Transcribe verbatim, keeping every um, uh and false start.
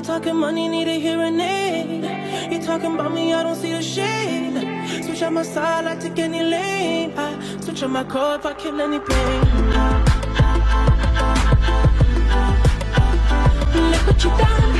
You talking money, need a hearing aid. You talking about me, I don't see the shade. Switch on my side, I take any lane. I switch on my core if I kill any pain. Look what you done.